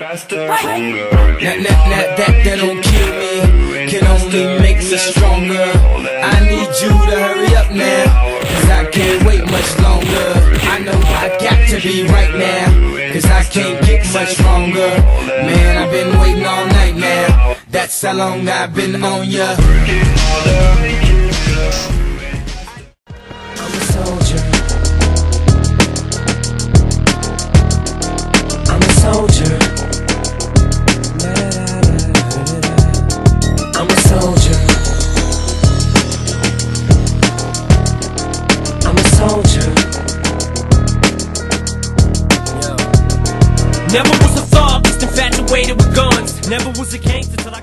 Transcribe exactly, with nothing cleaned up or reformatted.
faster, stronger. That, that, that, that, that don't kill me, can only make me stronger. I need you to hurry up now, cause I can't wait much longer. I know I got to be right now, cause I can't get much longer. Man, I've been waiting all night now, that's how long I've been on ya. I'm a soldier, I'm a soldier, I'm a soldier, I'm a soldier. Yo. Never was a thug, just infatuated with guns. Never was a gangster till I